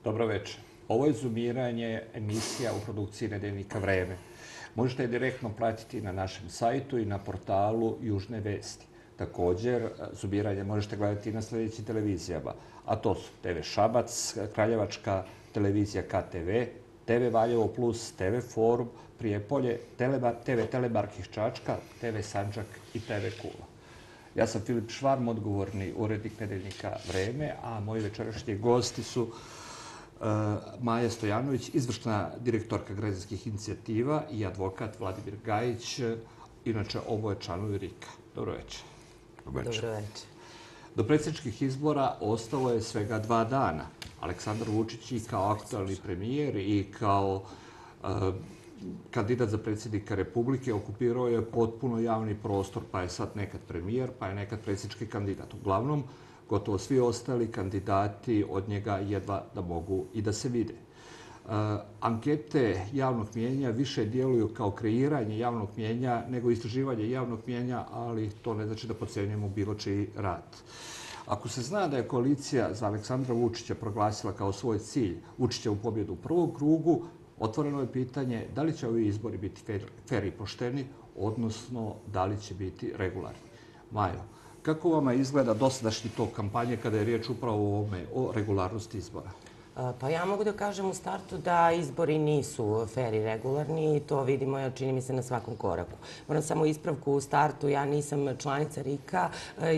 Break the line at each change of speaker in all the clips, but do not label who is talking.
Dobro večer. Ovo je zoomiranje emisija u produkciji Nedeljnika Vreme. Možete je direktno pratiti na našem sajtu i na portalu Južne vesti. Također, zoomiranje možete gledati i na sljedećim televizijama, a to su TV Šabac, Kraljevačka televizija KTV, TV Valjevo Plus, TV Forum, Prijepolje, TV Telemark iz Čačka, TV Sandžak i TV Kula. Ja sam Filip Švarm, odgovorni urednik Nedeljnika Vreme, a moji večerašnji gosti su Maja Stojanović, izvršna direktorka građanskih inicijativa, i advokat Vladimir Gajić, inače oboje članovi RIK-a. Dobro večer.
Dobro večer.
Do predsjedničkih izbora ostalo je svega 2 dana. Aleksandar Vučić i kao aktualni premijer i kao kandidat za predsjednika Republike okupirao je potpuno javni prostor, pa je sad nekad premijer, pa je nekad predsjednički kandidat. Uglavnom, gotovo svi ostali kandidati od njega jedva da mogu i da se vide. Ankete javnog mijenja više djeluju kao kreiranje javnog mijenja nego istraživanje javnog mijenja, ali to ne znači da podcjenjujemo bilo čiji rad. Ako se zna da je koalicija za Aleksandra Vučića proglasila kao svoj cilj Vučićevu pobjedu u prvom krugu, otvoreno je pitanje da li će ovi izbori biti fer i pošteni, odnosno da li će biti regularni. Majo, kako vama izgleda dosadašnji tok kampanje kada je riječ upravo o regularnosti izbora?
Pa ja mogu da kažem u startu da izbori nisu fer i regularni i to vidimo, čini mi se, na svakom koraku. Moram samo ispravku u startu, ja nisam članica RIK-a,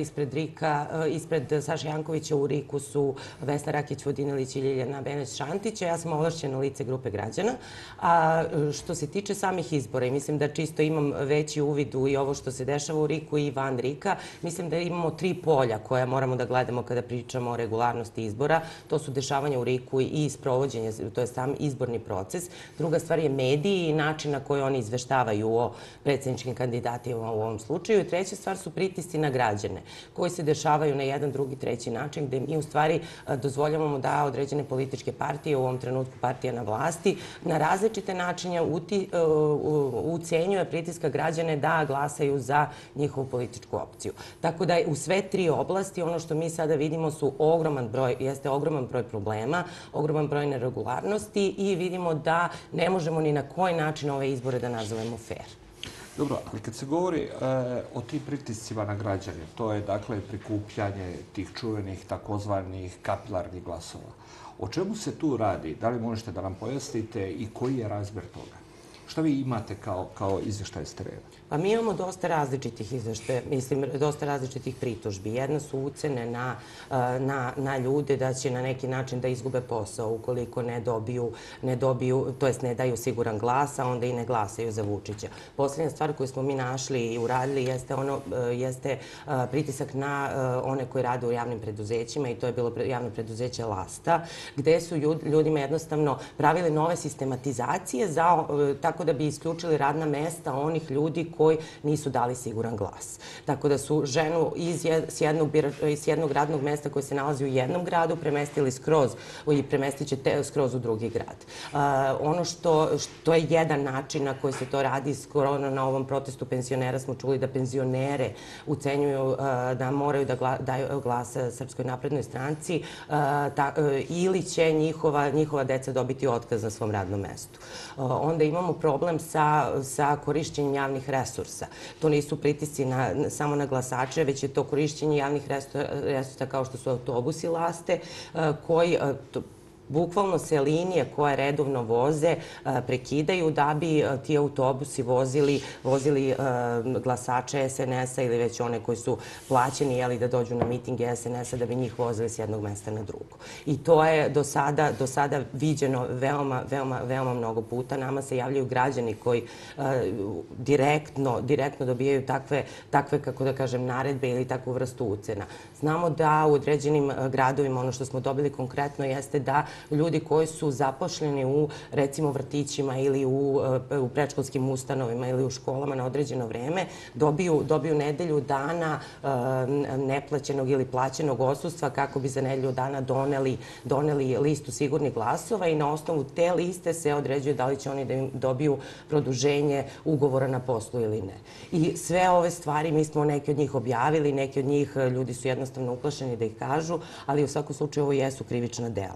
ispred Saše Jankovića u RIK-u su Vesna Rakić-Vodinelić i Ljiljana Beneć-Šantić, a ja sam ovlašćeno lice grupe građana. A što se tiče samih izbora, i mislim da čisto imam veći uvid u i ovo što se dešava u RIK-u i van RIK-a, mislim da imamo 3 polja koja moramo da gledamo kada pričamo o regularnosti izbora. To su dešavanja u RIK-u i sprovođenje, to je sam izborni proces. Druga stvar je mediji i način na koji oni izveštavaju o predsjedničkim kandidatima u ovom slučaju. I treća stvar su pritisci na građane koji se dešavaju na jedan, drugi, treći način gdje mi u stvari dozvoljavamo da određene političke partije, u ovom trenutku partija na vlasti, na različite načine ucenjuje pritiska građane da glasaju za njihovu političku opciju. Tako da u sve 3 oblasti ono što mi sada vidimo su ogroman broj problema, ogroman broj neregularnosti i vidimo da ne možemo ni na koji način ove izbore da nazovemo fair.
Dobro, ali kad se govori o tim pritiscima na građane, to je dakle prikupljanje tih čuvenih takozvanih kapilarnih glasova. O čemu se tu radi? Da li možete da nam pojasnite i koji je razmjer toga? Šta vi imate kao izvještaj s terena?
Pa mi imamo dosta različitih izvještaja, mislim, dosta različitih pritužbi. Jedna su ucene na ljude da će na neki način da izgube posao ukoliko ne dobiju, to jest ne daju siguran glas, a onda i ne glasaju za Vučića. Posljednja stvar koju smo mi našli i uradili jeste pritisak na one koji rade u javnim preduzećima i to je bilo javno preduzeće Lasta, gde su ljudima jednostavno pravili nove sistematizacije tako da bi isključili radna mesta onih ljudi koji nisu dali siguran glas. Tako da su ženu iz jednog radnog mesta koji se nalazi u jednom gradu premestili skroz i premestit će skroz u drugi grad. Ono što je jedan način na koji se to radi, skoro na ovom protestu penzionera smo čuli da penzionere ucenjuju da moraju da daju glas Srpskoj naprednoj stranci ili će njihova deca dobiti otkaz na svom radnom mestu. Onda imamo problem sa korišćenjem javnih resursa. To nisu pritisci samo na glasače, već je to korišćenje javnih resursa kao što su autobusi Laste, koji bukvalno se linije koje redovno voze prekidaju da bi ti autobusi vozili glasače SNS-a ili već one koji su plaćeni da dođu na mitinge SNS-a da bi njih vozili s jednog mesta na drugo. I to je do sada viđeno veoma mnogo puta. Nama se javljaju građani koji direktno dobijaju takve, kako da kažem, naredbe ili takvu vrstu ucena. Znamo da u određenim gradovima ono što smo dobili konkretno jeste da ljudi koji su zaposleni u, recimo, vrtićima ili u predškolskim ustanovima ili u školama na određeno vreme, dobiju nedelju dana neplaćenog ili plaćenog odsustva kako bi za nedelju dana doneli listu sigurnih glasova i na osnovu te liste se određuje da li će oni da im dobiju produženje ugovora na poslu ili ne. I sve ove stvari mi smo neke od njih objavili, neki od njih ljudi su jednostavno uplašeni da ih kažu, ali u svakom slučaju ovo jesu krivična dela. I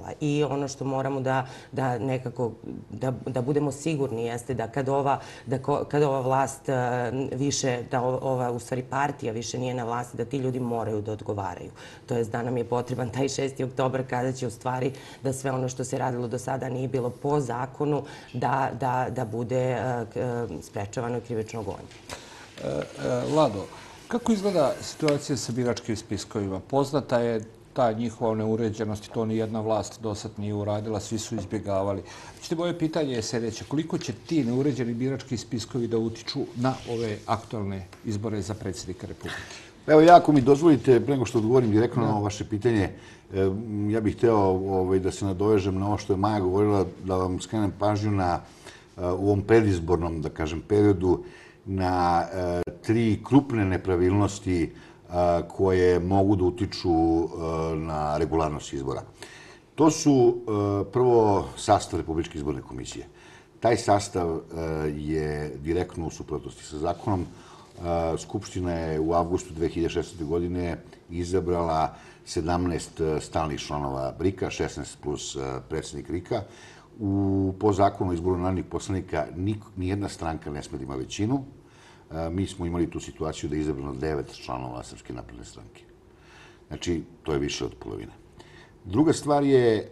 ono što moramo da nekako, da budemo sigurni jeste da kad ova vlast više, da ova u stvari partija više nije na vlasti, da ti ljudi moraju da odgovaraju. To je da nam je potreban taj 6. oktobar kada će u stvari da sve ono što se radilo do sada nije bilo po zakonu da bude sprečavano i krivično gonje.
Lado, kako izgleda situacija sa biračkim spiskovima? Poznata je ta njihova neuređenost i to ni jedna vlast do sad nije uradila, svi su izbjegavali. Znači, moje pitanje je sljedeće. Koliko će ti neuređeni birački spiskovi da utiču na ove aktualne izbore za predsjednika Republike?
Evo, ako mi dozvolite, pre nego što odgovorim direktno na ovo vaše pitanje, ja bih hteo da se nadovežem na ovo što je Maja govorila, da vam skrenem pažnju u ovom predizbornom, da kažem, periodu, na 3 krupne nepravilnosti koje mogu da utiču na regularnost izbora. To su prvo sastav Republičke izborne komisije. Taj sastav je direktno u suprotnosti sa zakonom. Skupština je u avgustu 2016. godine izabrala 17 stalnih članova RIK-a, 16 plus predsjednik RIK-a. Po zakonu o izboru narodnih poslanika nijedna stranka ne sme da ima većinu. Mi smo imali tu situaciju da je izabrano 9 članova Srpske napredne stranke. Znači, to je više od polovine. Druga stvar je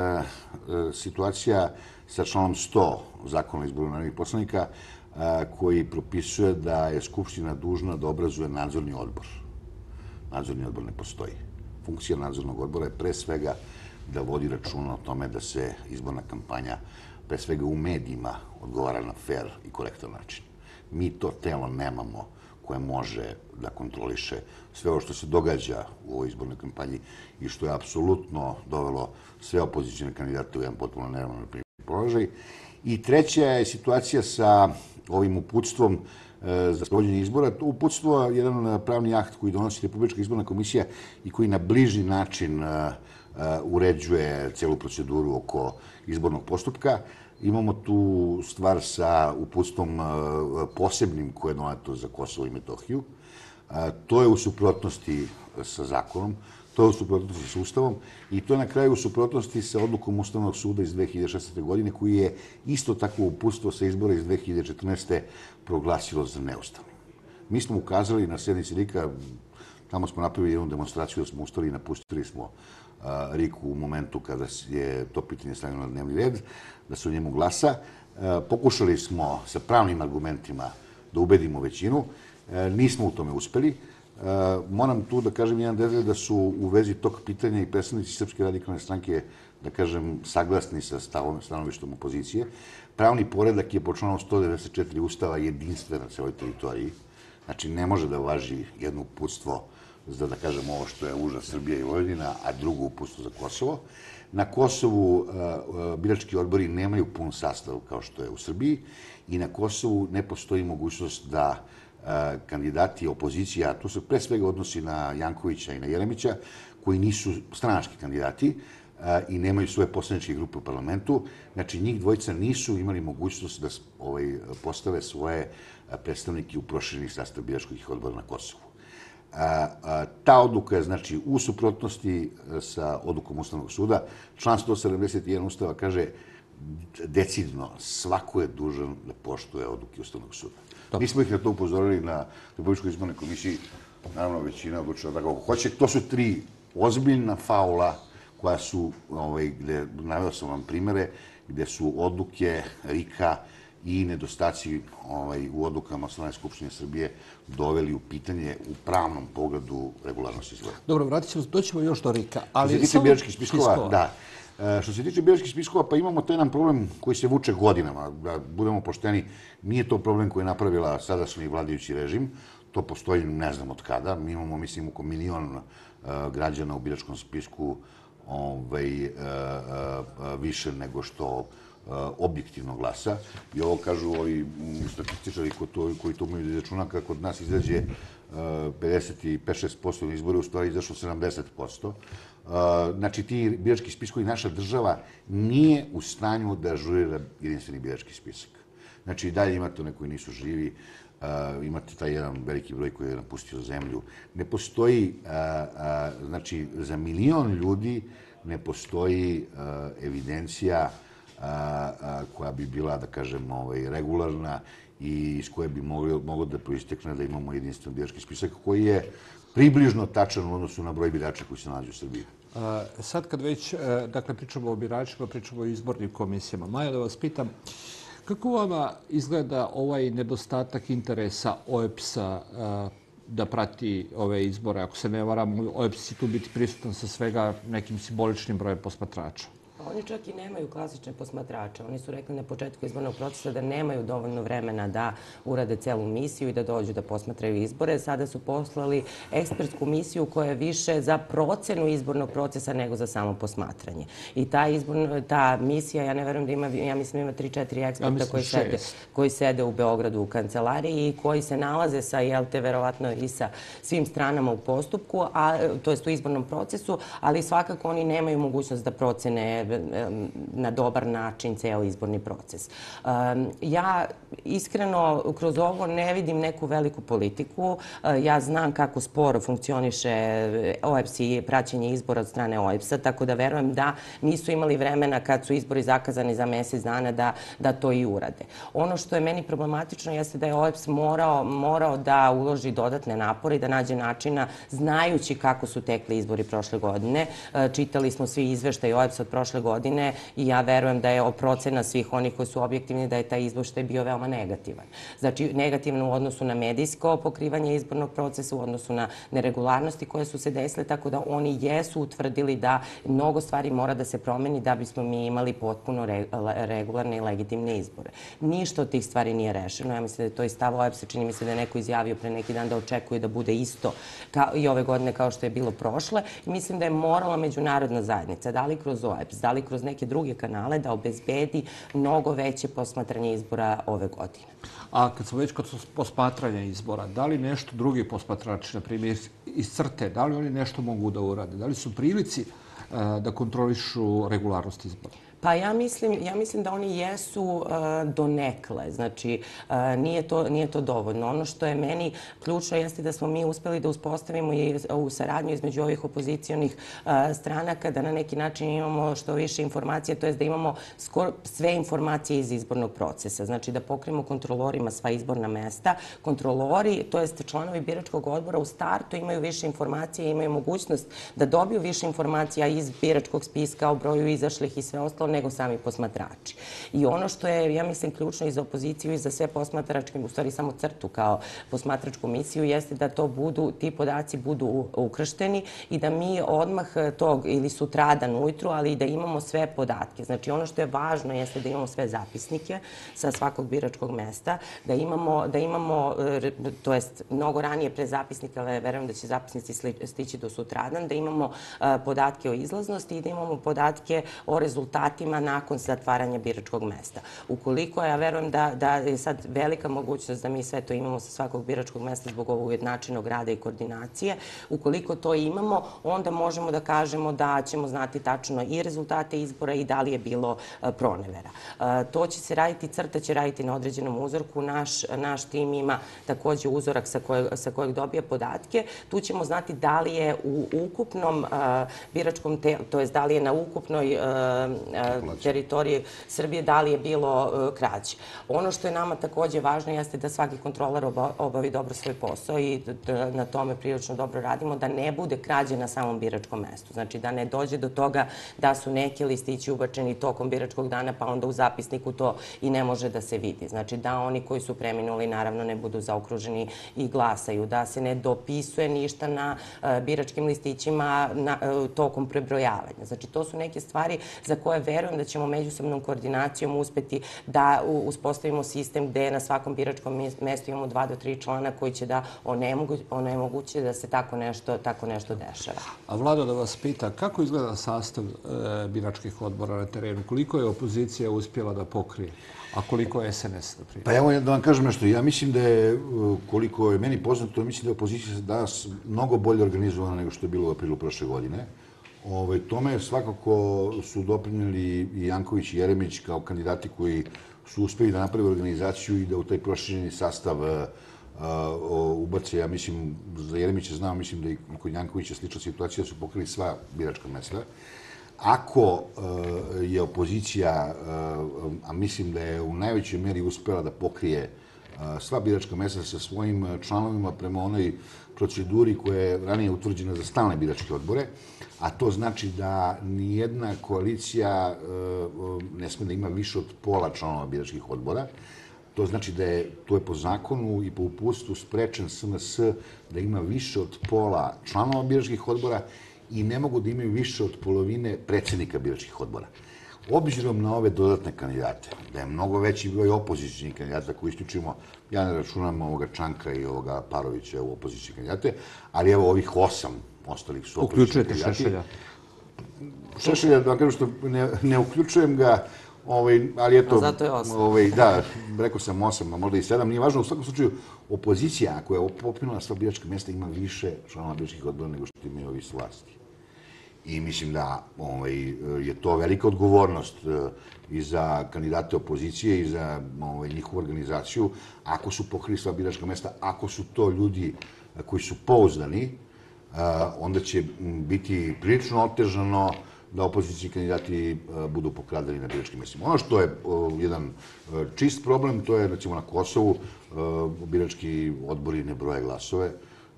situacija sa članom 100 zakona o izboru narodnih poslanika, koji propisuje da je Skupština dužna da obrazuje nadzorni odbor. Nadzorni odbor ne postoji. Funkcija nadzornog odbora je pre svega da vodi računa o tome da se izborna kampanja pre svega u medijima odgovara na fair i korektan način. Mi to telo nemamo koje može da kontroliše sve ovo što se događa u ovoj izbornoj kampanji i što je apsolutno dovelo sve opozicijne kandidate u jedan potpuno neravnopravni položaj. I treća je situacija sa ovim uputstvom za sprovođenje izbora. To uputstvo je jedan pravni akt koji donosi Republička izborna komisija i koji na bliži način uređuje celu proceduru oko izbornog postupka. Imamo tu stvar sa uputstvom posebnim koje je doneto za Kosovo i Metohiju. To je u suprotnosti sa zakonom, to je u suprotnosti sa Ustavom i to je na kraju u suprotnosti sa odlukom Ustavnog suda iz 2016. godine koji je isto tako uputstvo sa izbora iz 2014. proglasilo za neustavnim. Mi smo ukazali na sjednici RIK-a, tamo smo napravili jednu demonstraciju da smo ustali i napustili smo RIK u momentu kada je to pitanje stavljeno na dnevni red, da se o njemu glasa. Pokušali smo sa pravnim argumentima da ubedimo većinu. Nismo u tome uspeli. Moram tu da kažem jedan detalj da su u vezi tog pitanja i predstavnici Srpske radikalne stranke, da kažem, saglasni sa stanovištom opozicije. Pravni poredak je po članu 194 Ustava jedinstven na celoj teritoriji. Znači, ne može da važi jedno uputstvo za, da kažem, ovo što je uža Srbija i Vojvodina, a drugo uputstvo za Kosovo. Na Kosovu birački odbori nemaju pun sastav kao što je u Srbiji i na Kosovu ne postoji mogućnost da kandidati opozicije, a to se pre svega odnosi na Jankovića i na Jeremića, koji nisu stranački kandidati i nemaju svoje poslaničke grupe u parlamentu. Znači, njih dvojica nisu imali mogućnost da postave svoje predstavnike u prošireni sastav biračkih odbora na Kosovu. Ta odluka je, znači, u suprotnosti sa odlukom Ustavnog suda. Član 171 Ustava kaže decidno svako je dužan da poštuje odluke Ustavnog suda. Mi smo ih na to upozorili na Republičkoj izbornoj komisiji, naravno većina odlučila da kako hoće. To su 3 ozbiljna faula koja su, naveo sam vam primere, gde su odluke RIK-a i nedostaci u odlukama strane Skupštine Srbije doveli u pitanje u pravnom pogledu regularnosti izbora.
Dobro, doćemo još do RIK-a.
Što se tiče biračkih spiskova, da. Što se tiče biračkih spiskova, pa imamo to jedan problem koji se vuče godinama. Da budemo pošteni, nije to problem koji je napravila sadašnji vladajući režim. To postoji ne znam od kada. Mi imamo, mislim, oko 1 milion građana u biračkom spisku više nego što objektivno glasa. I ovo kažu ovi statističari koji to umiju da izračuna, kada kod nas izađe 55-6% na izbore, u stvari izašlo 70%. Znači, ti birački spiskovi, naša država nije u stanju da ažurira jedinstveni birački spisak. Znači, i dalje imate one koji nisu živi, imate taj jedan veliki broj koji je napustio zemlju. Ne postoji, znači, za 1 milion ljudi ne postoji evidencija koja bi bila, da kažem, regularna i iz koje bi moglo da proistekne da imamo jedinstven birački spisak koji je približno tačan u odnosu na broj birača koji se nalazi u Srbiji.
Sad kad već, dakle, pričamo o biračima, pričamo o izbornim komisijama. Maja, da vas pitam, kako vama izgleda ovaj nedostatak interesa OEBS-a da prati ove izbore? Ako se ne varam, OEBS će tu biti prisutan sa svega nekim simboličnim brojem posmatrača.
Oni čak i nemaju klasične posmatrače. Oni su rekli na početku izbornog procesa da nemaju dovoljno vremena da urade celu misiju i da dođu da posmatraju izbore. Sada su poslali ekspertsku misiju koja je više za procenu izbornog procesa nego za samo posmatranje. I ta misija, ja ne verujem da ima, ja mislim ima 3-4 eksperta koji sede u Beogradu u kancelariji i koji se nalaze sa, verovatno i sa svim stranama u postupku, to jest u izbornom procesu, ali svakako oni nemaju mogućnost da procene na dobar način ceo izborni proces. Ja iskreno kroz ovo ne vidim neku veliku politiku. Ja znam kako sporo funkcioniše OEBS i praćenje izbora od strane OEBS-a, tako da verujem da nisu imali vremena kad su izbori zakazani za mesec dana da to i urade. Ono što je meni problematično jeste da je OEBS morao da uloži dodatne napore i da nađe načina, znajući kako su tekli izbori prošle godine. Čitali smo svi izveštaj OEBS-a od prošle godine i ja verujem da je procena svih onih koji su objektivni da je taj izveštaj bio veoma negativan. Znači, negativan u odnosu na medijsko pokrivanje izbornog procesa, u odnosu na neregularnosti koje su se desile, tako da oni jesu utvrdili da mnogo stvari mora da se promeni da bismo mi imali potpuno regularne i legitimne izbore. Ništa od tih stvari nije rešeno. Ja mislim da je to i stav OEBS-a. Čini mi se da je neko izjavio pre neki dan da očekuje da bude isto i ove godine kao što je bilo prošle. Mislim da je morala međunarodna zajednica, da li kroz OEBS, da li kroz neke druge kanale, da obezbedi mnogo veće posmatranje izbora ove godine.
A kad smo već kod posmatranja izbora, da li nešto drugi posmatrači, na primjer iz CRTE, da li oni nešto mogu da urade? Da li su prilici da kontrolišu regularnost izbora?
Pa ja mislim da oni jesu donekle, znači nije to dovoljno. Ono što je meni ključno jeste da smo mi uspeli da uspostavimo i u saradnju između ovih opozicionih stranaka, da na neki način imamo što više informacije, to je da imamo skoro sve informacije iz izbornog procesa. Znači da pokrijemo kontrolorima sva izborna mesta. Kontrolori, to jest članovi biračkog odbora u startu imaju više informacije i imaju mogućnost da dobiju više informacija iz biračkog spiska o broju izašlih i sve ostalo nego sami posmatrači. I ono što je, ja mislim, ključno i za opoziciju i za sve posmatračke, u stvari samo CRTU kao posmatračku misiju, jeste da ti podaci budu ukršteni i da mi odmah tog ili sutradan ujutru, ali i da imamo sve podatke. Znači ono što je važno jeste da imamo sve zapisnike sa svakog biračkog mesta, da imamo, to jest mnogo ranije pre zapisnika, ali verujem da će zapisnici stići do sutradan, da imamo podatke o izlaznosti i da imamo podatke o rezultatima nakon zatvaranja biračkog mesta. Ukoliko, ja verujem da je sad velika mogućnost da mi sve to imamo sa svakog biračkog mesta zbog ovog ujednačenog rada i koordinacije, ukoliko to imamo, onda možemo da kažemo da ćemo znati tačno i rezultate izbora i da li je bilo pronevera. To će se raditi, CRTA će raditi na određenom uzorku, naš tim ima takođe uzorak sa kojeg dobija podatke. Tu ćemo znati da li je u ukupnom biračkom telu, to je da li je na ukupnoj teritorije Srbije, da li je bilo krađe. Ono što je nama takođe važno jeste da svaki kontroler obavi dobro svoj posao i na tome prilično dobro radimo, da ne bude krađe na samom biračkom mestu. Znači da ne dođe do toga da su neki listići ubačeni tokom biračkog dana pa onda u zapisniku to i ne može da se vidi. Znači da oni koji su preminuli naravno ne budu zaokruženi i glasaju, da se ne dopisuje ništa na biračkim listićima tokom prebrojavanja. Znači to su neke stvari za koje verujem da ćemo međusobnom koordinacijom uspeti da uspostavimo sistem gde na svakom biračkom mestu imamo 2 do 3 člana koji će da onemoguće da se tako nešto dešava.
A Vlado, da vas pita, kako izgleda sastav biračkih odbora na terenu? Koliko je opozicija uspjela da pokrije, a koliko je SNS?
Pa evo da vam kažem nešto. Ja mislim da je, koliko je meni poznato, mislim da je opozicija danas mnogo bolje organizovana nego što je bilo u aprilu prošle godine. Tome svakako su doprinijeli i Janković i Jeremić kao kandidati koji su uspeli da naprave organizaciju i da u taj prošireni sastav ubace, ja mislim, za Jeremića znam, mislim da i kod Jankovića slična situacija, da su pokrili sva biračka mesta. ako je opozicija, a mislim da je u najvećoj meri uspela da pokrije sva biračka mesta sa svojim članovima prema onoj proceduri koja je ranije utvrđena za stalne biračke odbore, a to znači da nijedna koalicija ne sme da ima više od pola članova biračkih odbora. To znači da je, to je po zakonu i po uputstvu sprečen SNS da ima više od pola članova biračkih odbora i ne mogu da imaju više od polovine predsednika biračkih odbora. Obzirom na ove dodatne kandidate, da je mnogo veći broj opozicijnih kandidata koji isključimo, ja ne računam ovoga Čanka i ovoga Parovića u opozicijne kandidate, ali evo ovih 8 ostalih su opozicijni kandidati.
Uključujete Šešelja?
Šešelja, da vam kažem što ne uključujem ga, ali eto...
A zato je 8.
Da, rekao sam 8, a možda i 7, nije važno. U svakom slučaju, opozicija, ako je popinula sva biračka mjesta, ima više članova biračkih odbora nego što imaju ovi s vlasti. I mislim da je to velika odgovornost i za kandidate opozicije i za njihovu organizaciju. Ako su pokrili sva biračka mesta, ako su to ljudi koji su pouzdani, onda će biti prilično otežano da opozicijni kandidati budu pokradani na biračkim mestima. Ono što je jedan čist problem, to je, recimo, na Kosovu birački odbori ne broje glasove,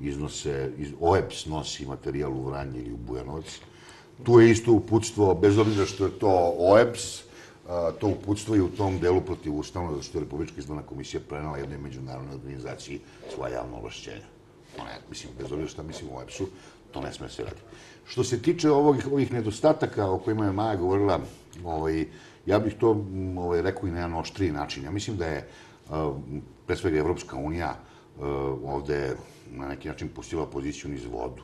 OEBS nosi materijal u Vranje ili u Bujanovac. Tu je isto uputstvo, bez obzira što je to OEBS, to uputstvo je u tom delu protivustavno, zato što je Republička izborna komisija prenela jednoj međunarodnoj organizaciji svoja javna ovlašćenja. Mislim, bez obzira što mislim o OEBS-u, to ne sme se raditi. Što se tiče ovih nedostataka o kojima je Maja govorila, ja bih to rekao i na jedan oštriji način. Ja mislim da je, pre svega, Evropska unija ovde na neki način pustila opoziciju niz vodu.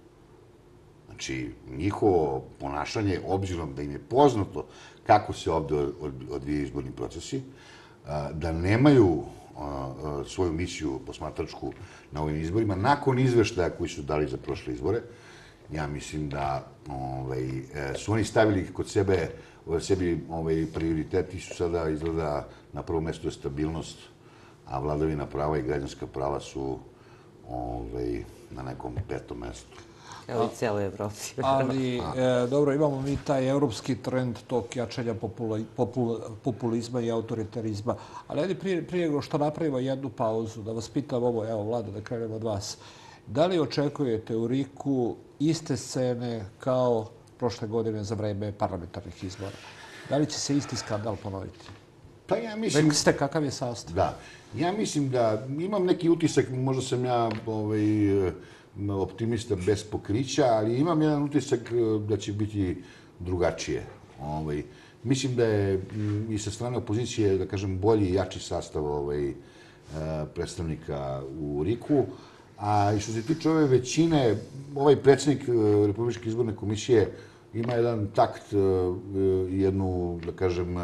Znači, njihovo ponašanje, obzirom da im je poznato kako se ovde odvijaju izborni procesi, da nemaju svoju misiju posmatračku na ovim izborima, nakon izveštaja koji su dali za prošle izbore, ja mislim da su oni stavili kod sebe, sebi prioriteti su sada izgleda na prvom mestu je stabilnost, a vladavina prava i građanska prava su na nekom 5. mestu.
Evo i cijeloj Evropi.
Ali, dobro, imamo mi taj evropski trend tog jačanja populizma i autoritarizma. Ali ajde prije nego što napravimo jednu pauzu, da vas pitam ovo, evo Vlada, da krenemo od vas. Da li očekujete u Riku iste scene kao prošle godine za vreme parlamentarnih izbora? Da li će se isti skandal ponoviti?
Pa ja mislim...
Rekli ste kakav je sastav?
Da. Ja mislim da imam neki utisak, možda sam ja optimista bez pokrića, ali imam jedan utisak da će biti drugačije. Mislim da je i sa strane opozicije, da kažem, bolji i jači sastav predstavnika u Riku. A i što se tiče ove većine, ovaj predsjednik Republičke izborne komisije ima jedan takt, jednu, da kažem,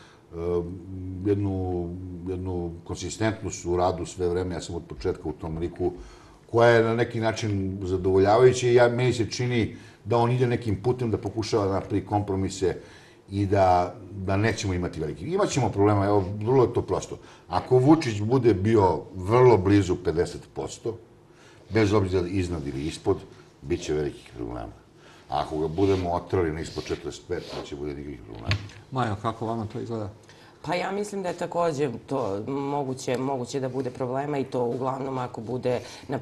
jednu konsistentnost u radu sve vreme. Ja sam od početka u tom Riku, koja je na neki način zadovoljavajuća i meni se čini da on ide nekim putem da pokušava da napravi kompromise i da nećemo imati veliki. Imaćemo problema, evo, vrlo je to prosto. Ako Vučić bude bio vrlo blizu 50%, bez obzira iznad ili ispod, bit će velikih problema. A ako ga budemo otrali na ispod 45, neće bude nikakvih problema.
Maja, kako vama to izgleda?
Pa ja mislim da je također to moguće da bude problema i to uglavnom ako bude na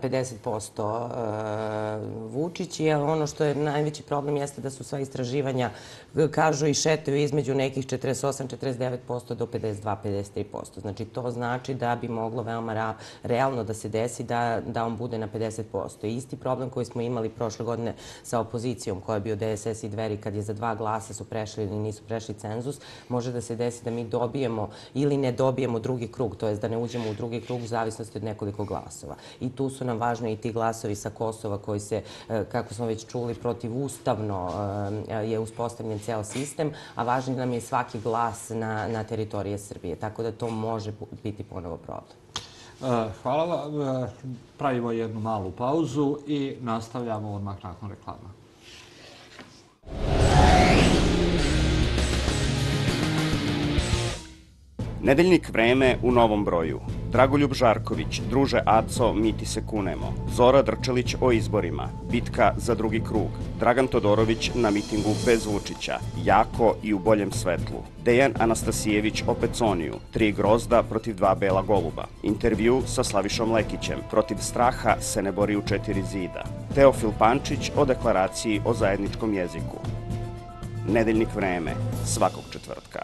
50% Vučić. Jer ono što je najveći problem jeste da su sva istraživanja, kažu i šetaju između nekih 48-49% do 52-53%. Znači to znači da bi moglo veoma realno da se desi da on bude na 50%. Isti problem koji smo imali prošle godine sa opozicijom koja je bio DSS i Dveri kad je za 2 glasa su prešli ili nisu prešli cenzus, može da se desi da mi dobijemo ili ne dobijemo drugi krug, to je da ne uđemo u drugi krug u zavisnosti od nekoliko glasova. I tu su nam važni i ti glasovi sa Kosova koji se, kako smo već čuli, protivustavno je uspostavljen ceo sistem, a važni nam je svaki glas na teritorije Srbije. Tako da to može biti ponovo problem.
Hvala vam. Pravimo jednu malu pauzu i nastavljamo odmah nakon reklama.
Nedeljnik Vreme u novom broju. Dragoljub Žarković, Druže Aco, mi ti se kunemo. Zora Drčelić o izborima, bitka za drugi krug. Dragan Todorović na mitingu bez Vučića, jako i u boljem svetlu. Dejan Anastasijević o Peconiju, 3 grozda protiv 2 bela goluba. Intervju sa Slavišom Lekićem, protiv straha se ne bori u 4 zida. Teofil Pančić o deklaraciji o zajedničkom jeziku. Nedeljnik Vreme, svakog četvrtka.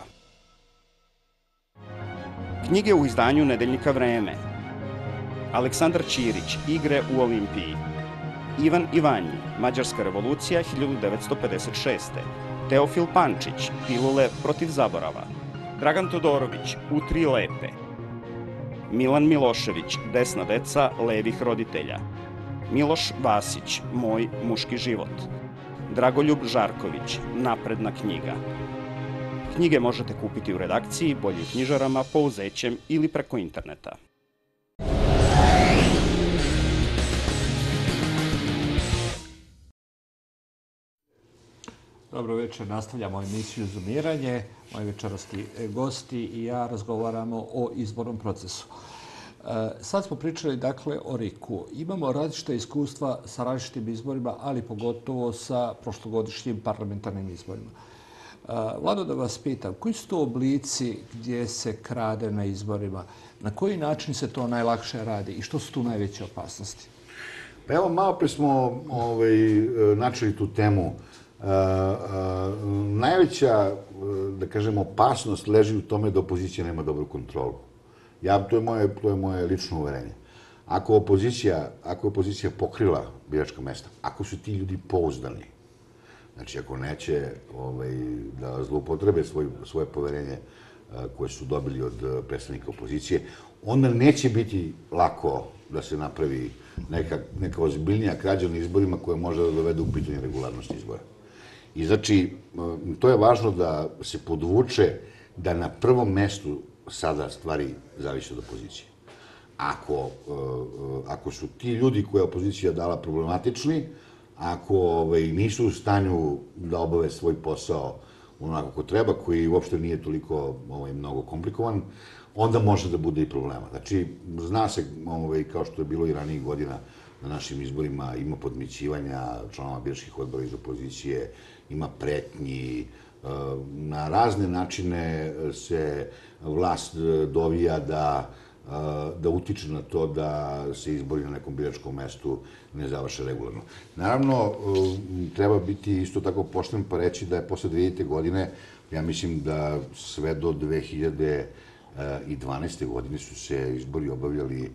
Knjige u izdanju Nedeljnika Vreme. Aleksandar Ćirić, Igre u Olimpiji. Ivan Ivanji, Mađarska revolucija 1956. Teofil Pančić, Pilule protiv zaborava. Dragan Todorović, U 3 lepe. Milan Milošević, Desna deca levih roditelja. Miloš Vasić, Moj muški život. Dragoljub Žarković, Napredna knjiga. Knjige možete kupiti u redakciji, boljim knjižarama, pouzećem ili preko interneta.
Dobro večer, nastavljamo emisiju Zoomiranje. Moji večerasti gosti i ja razgovaramo o izbornom procesu. Sad smo pričali dakle o RIK-u. Imamo različite iskustva sa različitim izborima, ali pogotovo sa prošlogodišnjim parlamentarnim izborima. Vlado, da vas pitam, koji su to oblici gdje se krade na izborima? Na koji način se to najlakše radi i što su tu najveće opasnosti?
Pa evo, malo pre smo načeli tu temu. Najveća, da kažem, opasnost leži u tome da opozicija nema dobru kontrolu. To je moje lično uverenje. Ako je opozicija pokrila biračka mesta, ako su ti ljudi pouzdani, znači ako neće da zloupotrebe svoje poverenje koje su dobili od predstavnika opozicije, onda neće biti lako da se napravi neka ozbiljnija krađa na izborima koja može da dovede u pitanje regularnosti izbora. I znači, to je važno da se podvuče da na prvom mestu sada stvari zavise od opozicije. Ako su ti ljudi koje je opozicija dala problematični, ako nisu u stanju da obave svoj posao onako kako treba, koji uopšte nije toliko mnogo komplikovan, onda može da bude i problema. Znači, zna se, kao što je bilo i ranijih godina, na našim izborima ima podmićivanja članova biračkih odbora iz opozicije, ima pretnji, na razne načine se vlast dovija da utiče na to da se izbori na nekom biračkom mestu ne završe regularno. Naravno, treba biti isto tako pošten pa reći da je posle 2000. godine, ja mislim da sve do 2012. godine su se izbori obavljali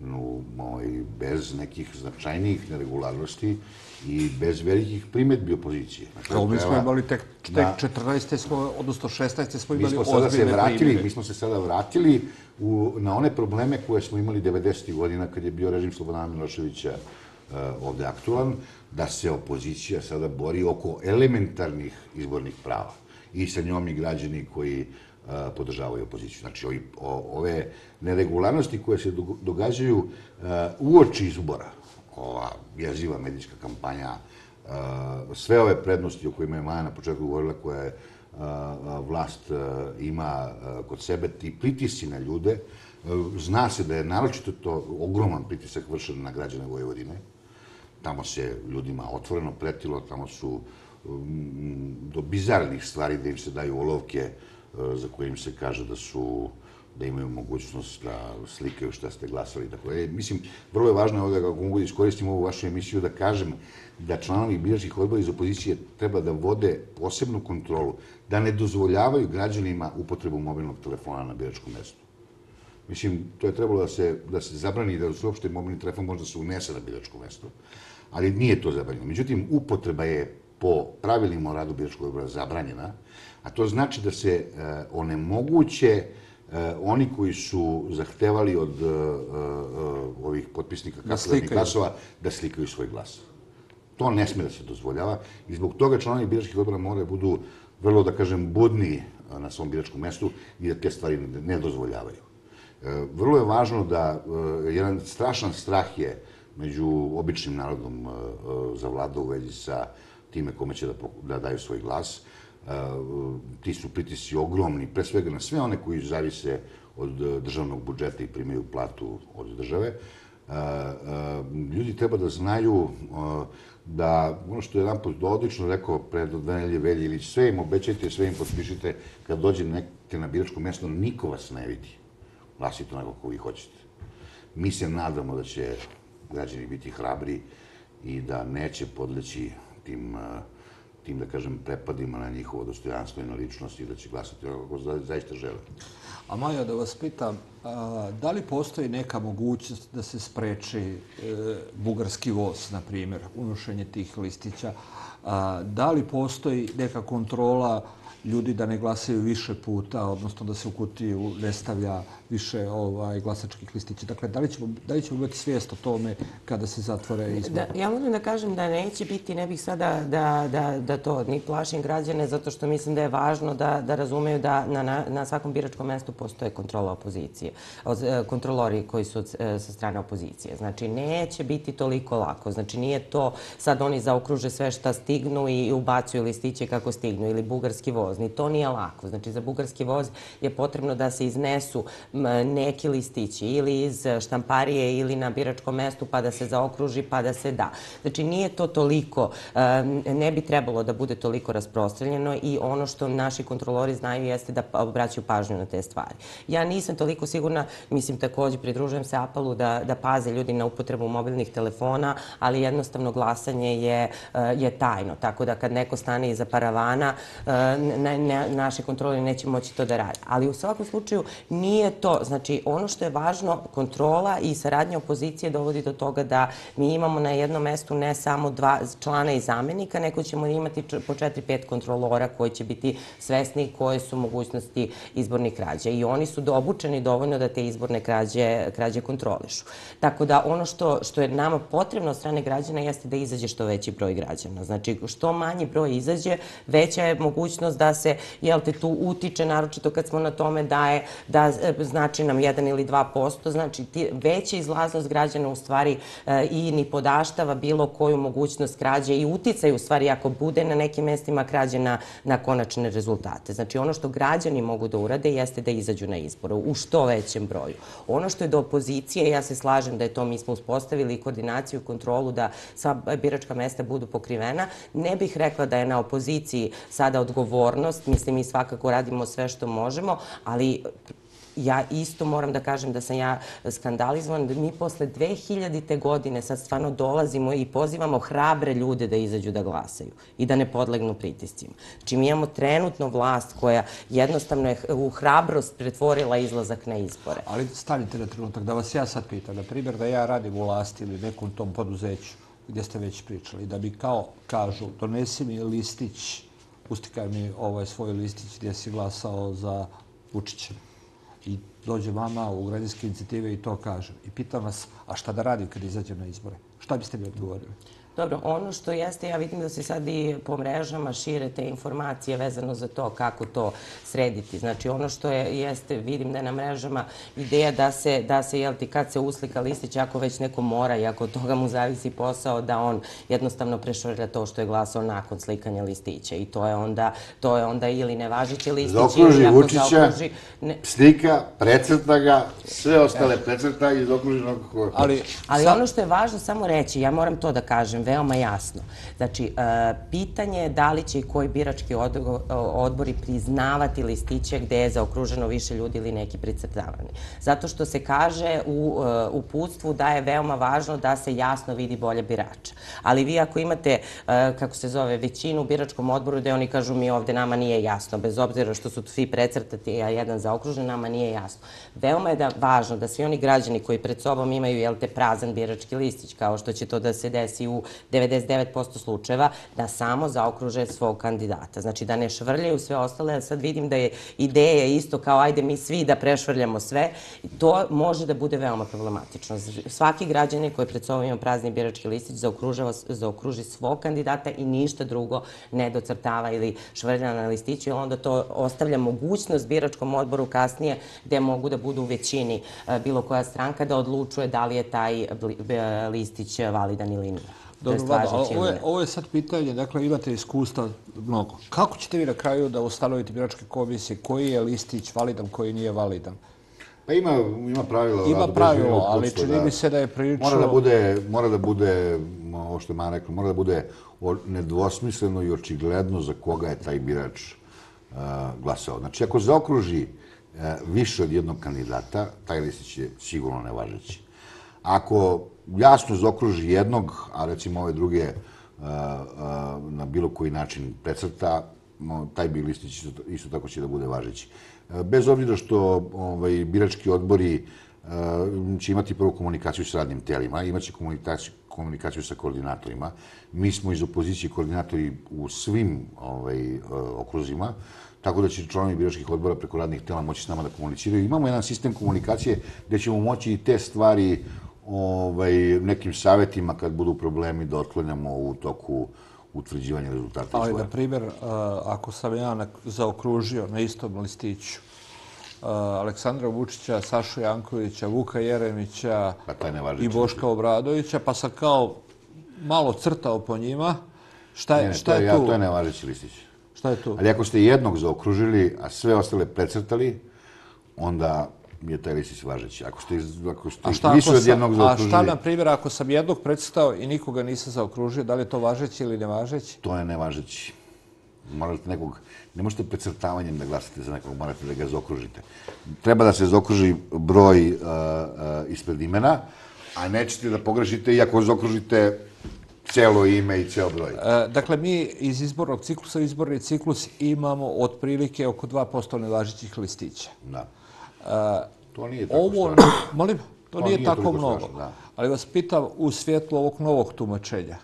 bez nekih značajnijih neregularnosti i bez velikih primetbi opozicije.
Evo, mi smo imali tek 14. odnosno 16. smo imali ozbiljne primjere.
Mi smo se sada vratili na one probleme koje smo imali 90. godina kad je bio režim Slobodana Miloševića ovde aktualan, da se opozicija sada bori oko elementarnih izbornih prava. I sa njom i građani koji podržavaju opoziciju. Znači, ove neregularnosti koje se događaju uoči izbora, ova jeziva medijska kampanja, sve ove prednosti o kojima je Maja na početku govorila, koje vlast ima kod sebe, ti pritisci na ljude, zna se da je naročito to ogroman pritisak vršen na građane Vojvodine. Tamo se ljudima otvoreno pretilo, tamo su do bizarnih stvari da im se daju olovke za koje im se kaže da imaju mogućnost da slikaju šta ste glasali. Mislim, vrlo je važno ovdje, kako mogu da iskoristim ovu vašu emisiju, da kažem da članovi biračkih odbora iz opozicije treba da vode posebnu kontrolu, da ne dozvoljavaju građanima upotrebu mobilnog telefona na biračkom mestu. Mislim, to je trebalo da se zabrani, da se uopšte mobilni telefon možda se unese na biračko mesto, ali nije to zabranjeno. Međutim, upotreba je po pravilima o radu biračkog odbora zabranjena, a to znači da se onemoguće oni koji su zahtevali od ovih potpisnika glasova da slikaju svoj glas. To ne sme da se dozvoljava i zbog toga članovi biračkih odbora moraju budu vrlo, da kažem, budni na svom biračkom mestu i da te stvari ne dozvoljavaju. Vrlo je važno da jedan strašan strah je među običnim narodom zavladao u vezi sa time kome će da daju svoj glas. Ti su pritisci ogromni, pre svega na sve one koji zavise od državnog budžeta i primaju platu od države. Ljudi treba da znaju da ono što je jedan put odlično rekao pred Danilje Velje Ilić, sve im obećajte, sve im potpišite, kad dođete na biračko mesto, niko vas ne vidi. Glasite onako kako vi hoćete. Mi se nadamo da će građani biti hrabri i da neće podleći tim, da kažem, prepadima na njihovo dostojanstvo i na ličnost i da će glasati kako zaista žele.
A Maja, da vas pitam, da li postoji neka mogućnost da se spreči bugarski voz, na primjer, unošenje tih listića? Da li postoji neka kontrola ljudi da ne glasaju više puta, odnosno da se u kutiju ne stavlja više glasačkih listića? Dakle, da li ćemo imati svijest o tome kada se zatvore izbore?
Ja moram da kažem da neće biti, ne bih sada da to ni plašim građane, zato što mislim da je važno da razumeju da na svakom biračkom mestu postoje kontrola opozicije, kontrolori koji su sa strane opozicije. Znači, neće biti toliko lako. Znači, nije to sad oni zaokruže sve šta stignu i ubacuju listiće kako stignu, ili bugarski voz. Ni to nije lako. Znači, za bugarski voz je potrebno da se iznesu neki listići ili iz štamparije ili na biračkom mestu pa da se zaokruži pa da se da. Znači, nije to toliko, ne bi trebalo da bude toliko rasprostranjeno i ono što naši kontrolori znaju jeste da obraćaju pažnju na te stvari. Ja nisam toliko sigurna, mislim također pridružujem se apelu da paze ljudi na upotrebu mobilnih telefona, ali jednostavno glasanje je tajno. Tako da kad neko stane iza paravana, naši kontrolori neće moći to da rade. Ali u svakom slučaju nije to. Znači, ono što je važno, kontrola i saradnja opozicije dovodi do toga da mi imamo na jednom mestu ne samo 2 člana i zamenika, nego ćemo imati po 4-5 kontrolora koji će biti svesni koje su mogućnosti izbornih krađa. I oni su obučeni dovoljno da te izborne krađe kontrolišu. Tako da ono što je nama potrebno od strane građana jeste da izađe što veći broj građana. Znači, što manji broj izađe, veća je mogućnost da se tu utiče, naročito kad smo na tome da znači nam 1 ili 2%, znači veća izlaznost građana u stvari i ni podaštava bilo koju mogućnost krađe i uticaj u stvari ako bude na nekim mestima krađe na konačne rezultate. Znači ono što građani mogu da urade jeste da izađu na izbore u što većem broju. Ono što je do opozicije, ja se slažem da je to, mi smo uspostavili koordinaciju i kontrolu da sva biračka mesta budu pokrivena. Ne bih rekla da je na opoziciji sada odgovornost, mislim mi svakako radimo sve što možemo, ali ja isto moram da kažem da sam ja skandalizovan, da mi posle 2000. godine sad stvarno dolazimo i pozivamo hrabre ljude da izađu da glasaju i da ne podlegnu pritiscima. Znači mi imamo trenutno vlast koja jednostavno je u hrabrost pretvorila izlazak na izbore.
Ali stanite na trenutak, da vas ja sad pitam, na primjer da ja radim u vlasti ili nekom tom poduzeću gdje ste već pričali, da bi kažu donesi mi listić, ustikaj mi svoj listić gdje si glasao za Vučića. I dođe vama u građanske inicijative i to kaže. I pitam vas, a šta da radim kad izađem na izbore? Šta biste mi odgovorili?
Dobro, ono što jeste, ja vidim da se sad i po mrežama šire te informacije vezano za to kako to srediti. Znači, ono što jeste, vidim da je na mrežama ideja da se jel ti, kad se uslika listić, ako već neko mora i ako od toga mu zavisi posao, da on jednostavno prešvrlja to što je glasao nakon slikanja listića. I to je onda ili nevažeći listić.
Zaokruži Vučića, slika, precrta ga, sve ostale precrta i zaokruži onako.
Ali ono što je važno samo reći, ja moram to da kažem, veoma jasno. Znači, pitanje je da li će i koji birački odbori priznavati listiće gde je zaokruženo više ljudi ili neki precrtavani. Zato što se kaže u uputstvu da je veoma važno da se jasno vidi bolje birača. Ali vi ako imate, kako se zove, većinu u biračkom odboru gde oni kažu mi ovde nama nije jasno, bez obzira što su svi precrtati, a jedan zaokružen, nama nije jasno. Veoma je važno da svi oni građani koji pred sobom imaju prazan birački listić, kao što će to da se desi u 99% slučajeva, da samo zaokruže svog kandidata. Znači da ne švrljaju sve ostale, a sad vidim da je ideja isto kao ajde mi svi da prešvrljamo sve. To može da bude veoma problematično. Svaki građanin koji pred sobom ima prazni birački listić zaokruži svog kandidata i ništa drugo ne docrtava ili švrlja na listiću, jer onda to ostavlja mogućnost biračkom odboru kasnije gde mogu da budu u većini bilo koja stranka da odlučuje da li je taj listić validan ili nije.
Dobro, Vlado, ovo je sad pitanje, dakle imate iskustva mnogo. Kako ćete vi na kraju da ustanovite biračke komisije koji je listić validan, koji nije validan?
Pa ima pravila o
Ima
radu bez
pravilo,
živog
ali
uputstva,
čini mi se da je prilično...
Mora da bude, ovo što je Maja rekla, mora da bude nedvosmisleno i očigledno za koga je taj birač glasao. Znači, ako zaokruži više od jednog kandidata, taj listić je sigurno nevažeći. Ako jasno zaokruži jednog, a recimo ove druge na bilo koji način precrta, taj bi listić isto tako će da bude važeći. Bez obzira što birački odbori će imati prvu komunikaciju s radnim telima, imaće komunikaciju sa koordinatorima. Mi smo iz opozicije koordinatori u svim okruzima, tako da će članovi biračkih odbora preko radnih tela moći s nama da komuniciraju. Imamo jedan sistem komunikacije gde ćemo moći i te stvari nekim savjetima kad budu problemi da otklanjamo u toku utvrđivanja rezultata izbora.
Ali, na primjer, ako sam ja zaokružio na istom listiću Aleksandra Vučića, Sašu Jankovića, Vuka Jeremića i Boška Obradovića, pa sam kao malo crtao po njima, šta je tu?
To je nevažeći listić.
Šta je tu?
Ali ako ste jednog zaokružili, a sve ostale precrtali, onda je taj listić važeći. Ako ste više od jednog zaokružili...
A šta, na primjer, ako sam jednog precrtao i nikoga nisam zaokružio, da li je to važeći ili nevažeći?
To je nevažeći. Ne možete precrtavanjem da glasate za nekog, morate da ga zaokružite. Treba da se zaokruži broj ispred imena, a nećete da pogrešite i ako zaokružite celo ime i ceo broj.
Dakle, mi iz izbornog ciklusa u izborni ciklus imamo otprilike oko 2% nevažećih listića.
Da. To nije tako strašno.
Molim? To nije tako mnogo. Ali vas pitam u svjetlu ovog novog tumačenja.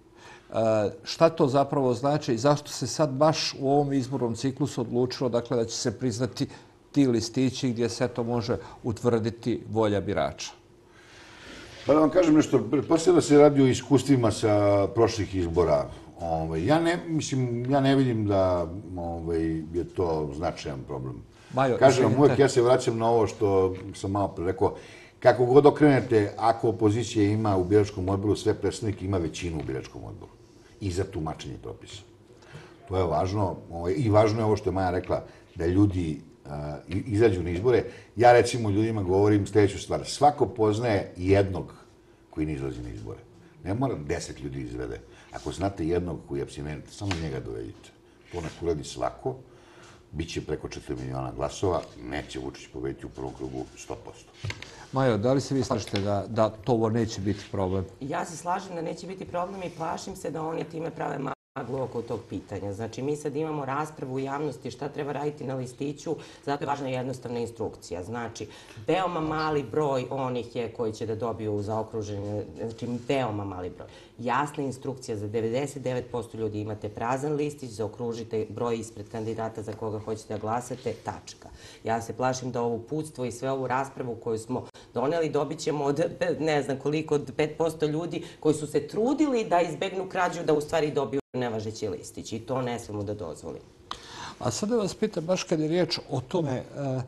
Šta to zapravo znači i zašto se sad baš u ovom izbornom ciklusu odlučilo da će se priznati ti listići gdje se to može utvrditi volja birača?
Pa da vam kažem nešto, pretpostavljam da se radi o iskustvima sa prošlih izbora. Ja ne vidim da je to značajan problem. Kažem vam uvek, ja se vraćam na ovo što sam malo pre rekao, kako god okrenete, ako opozicija ima u biračkom odboru sve predstavnike, ima većinu u biračkom odboru i za tumačenje propisa. To je važno i važno je ovo što je Maja rekla, da ljudi izađu na izbore. Ja recimo ljudima govorim sljedeću stvar. Svako poznaje jednog koji ne izlazi na izbore. Ne mora 10 ljudi izvede. Ako znate jednog koji je apstinent, samo njega dovedite. To nek uradi svako. Biće preko 4 miliona glasova. Neće Vučić pobediti u prvom krugu 100%.
Majo, da li se vi slažete da to neće biti problem?
Ja se slažem da neće biti problem i plašim se da oni time prave maglu oko tog pitanja. Znači, mi sad imamo raspravu u javnosti šta treba raditi na listiću, zato je važna jednostavna instrukcija. Znači, veoma mali broj onih je koji će da dobiju zaokruženje, znači veoma mali broj. Jasna instrukcija za 99% ljudi, imate prazan listić, zaokružite broj ispred kandidata za koga hoćete da glasate, tačka. Ja se plašim da ovo uputstvo i sve ovu raspravu koju smo doneli dobit ćemo od, ne znam koliko, od 5% ljudi koji su se trudili da izbegnu krađu, da u stvari dobiju nevažeći listić i to ne smemo da dozvolimo.
A sada vas pitam, baš kad je riječ o tome,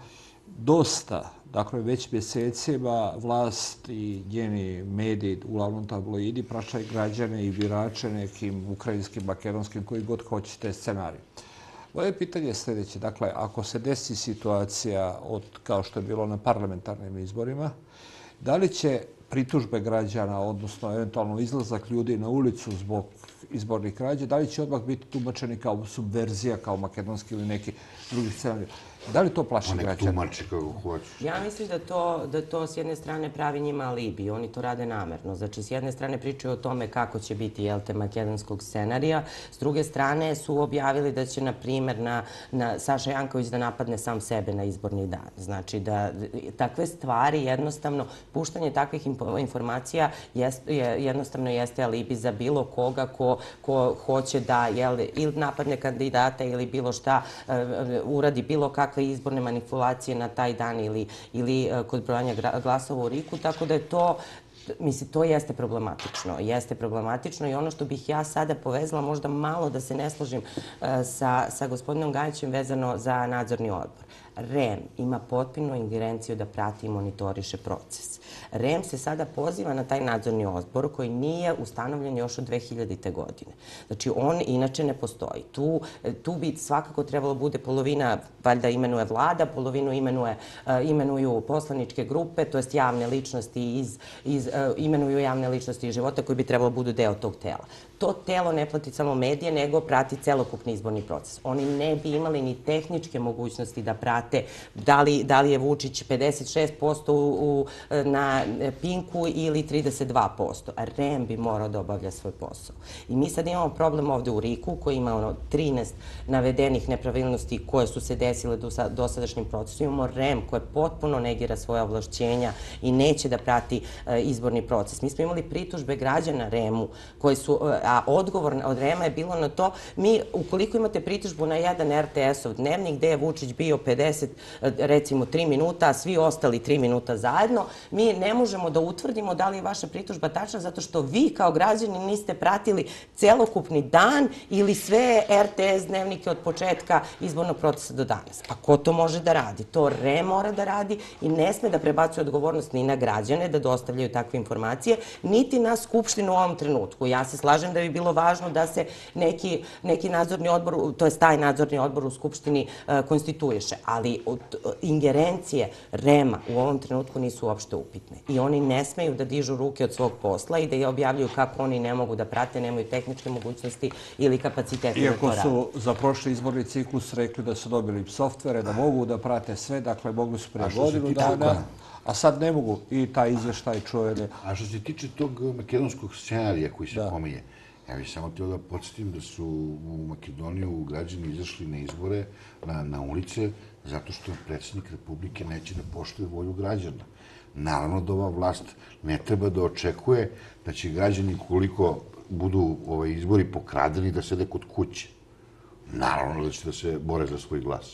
dosta, dakle već mjesecima vlast i njeni mediji, uglavnom tabloidi, praćaju građane i birače nekim ukrajinskim, makedonskim, koji god hoćete scenarij. Moje pitanje je sljedeće. Dakle, ako se desi situacija kao što je bilo na parlamentarnim izborima, da li će pritužbe građana, odnosno eventualno izlazak ljudi na ulicu zbog izbornih krađa, da li će odmah biti tumačeni kao subverzija, kao makedonski ili neki drugi scenarij? Da li to plaši građana?
Nek tumači kako hoće.
Ja mislim da to s jedne strane pravi njima alibi. Oni to rade namerno. Znači, s jedne strane pričaju o tome kako će biti makedonskog scenarija. S druge strane su objavili da će, na primjer, Saša Janković da napadne sam sebe na izborni dan. Znači, da takve stvari, jednostavno, puštanje takvih informacija jednostavno jeste alibi za bilo koga ko hoće da ili napadne kandidata ili bilo šta uradi bilo kakve izborne manipulacije na taj dan ili kod brojanja glasova u RIK-u, tako da je to, mislim, to jeste problematično. Jeste problematično i ono što bih ja sada povezala, možda malo da se ne složim sa gospodinom Gajićem vezano za nadzorni odbor. REM ima potpunu ingerenciju da prati i monitoriše proces. REM se sada poziva na taj nadzorni odbor koji nije ustanovljen još od 2000. godine. Znači, on inače ne postoji. Tu bi svakako trebalo bude polovina, valjda imenuje vlada, polovinu imenuju poslaničke grupe, to jest javne ličnosti imenuju javne ličnosti iz života koji bi trebalo budu deo tog tela. To telo ne prati samo medije, nego prati celokupni izborni proces. Oni ne bi imali ni tehničke mogućnosti da prate da li je Vučić 56% na Pinku ili 32%. A REM bi morao da obavlja svoj posao. I mi sad imamo problem ovde u RIK-u koji ima 13 navedenih nepravilnosti koje su se desile dosadašnjim procesom. Imamo REM koje potpuno negira svoje ovlašćenja i neće da prati izborni proces. Mi smo imali pritužbe građana REM-u koji su, a odgovor od REM-a je bilo na to, mi ukoliko imate pritužbu na jedan RTS-ov dnevnik gde je Vučić bio 50, recimo 3 minuta, a svi ostali 3 minuta zajedno, mi ne možemo da utvrdimo da li je vaša pritužba tačna zato što vi kao građani niste pratili celokupni dan ili sve RTS dnevnike od početka izbornog procesa do danas. Pa ko to može da radi? To REM mora da radi i ne sme da prebacuje odgovornost ni na građane da dostavljaju takve informacije, niti na Skupštinu u ovom trenutku. Ja se slažem da bi bilo važno da se neki nadzorni odbor, to je taj nadzorni odbor u Skupštini konstituiše, ali ingerencije REM-a u ovom trenutku nisu uopšte upitne i oni ne smeju da dižu ruke od svog posla i da je objavljuju kako oni ne mogu da prate, nemaju tehničke mogućnosti ili kapacitete da to rade.
Iako su za prošli izborni ciklus rekli da su dobili softvere, da mogu da prate sve, dakle mogli su pre godinu dana, a sad ne mogu i taj izveštaj čuvene.
A što se tiče tog makedonskog scenarija koji se pominje, ja bih samo htio da podsjetim da su u Makedoniju građani izašli na izbore, na ulice, zato što predsjednik Republike neće da poštuje volju građana. Naravno da ova vlast ne treba da očekuje da će građani, koliko budu izbori pokradeni, da sede kod kuće. Naravno da će da se bore za svoj glas.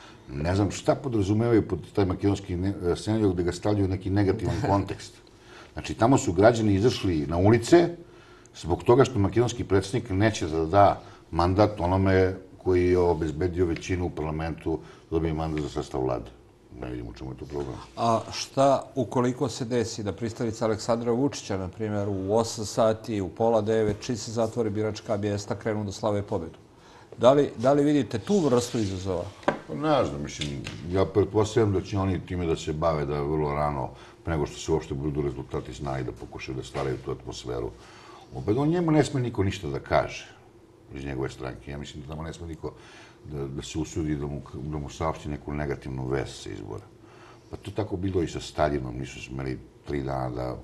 Ne znam šta podrazumevaju pod taj makedonski scenarij gde ga stavljaju u neki negativan kontekst. Znači, tamo su građani izašli na ulice zbog toga što makedonski predsjednik neće da da mandat onome koji je obezbedio većinu u parlamentu da dobije mandat za sastav vlade. Ne vidim u čemu je to problem.
A šta ukoliko se desi da pristalica Aleksandra Vučića, na primjer, u 8 sati, u pola 9, čim se zatvore biračka mjesta, krenu da slave pobedu? Da li vidite tu vrstu izazova?
Ne znam, mislim, ja pretpostavljam da će oni time da se bave da vrlo rano, pre nego što se uopšte budu rezultati znali da pokušaju da stvaraju tu atmosferu. On njemu ne sme niko ništa da kaže iz njegove stranke. Ja mislim da tamo ne sme niko da se usudi da mu saopšti neku negativnu vest sa izbora. Pa to tako bilo i sa Staljinom, nisu smeli 3 dana da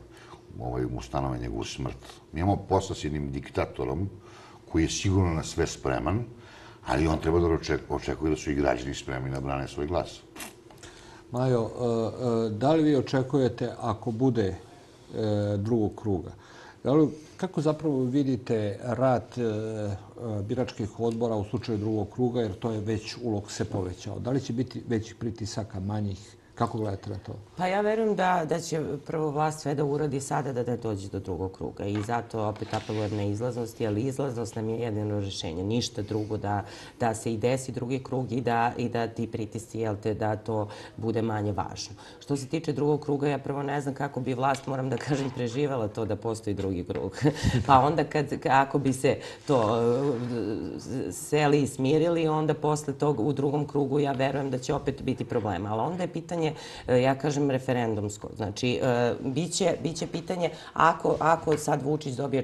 mu ustanove njegovu smrt. Mi imamo posla s jednim diktatorom koji je sigurno na sve spreman, ali on treba da očekuje da su i građani spremni da brane svoj glas.
Majo, da li vi očekujete ako bude drugog kruga? Kako zapravo vidite rad biračkih odbora u slučaju drugog kruga, jer to je već ulog se povećao? Da li će biti većih pritisaka, manjih? Kako gledate na to?
Pa ja verujem da će prvo vlast sve da uradi sada da ne dođe do drugog kruga i zato opet apelujem na izlaznost, jer izlaznost nam je jedino rješenje. Ništa drugo da se i desi drugi krug i da ti pritisci, da to bude manje važno. Što se tiče drugog kruga, ja prvo ne znam kako bi vlast, moram da kažem, preživala to da postoji drugi krug. Pa onda ako bi se to seli i smirili, onda posle tog u drugom krugu ja verujem da će opet biti problema. Ali onda je pitanje, ja kažem, referendumsko. Znači, biće pitanje ako sad Vučić dobije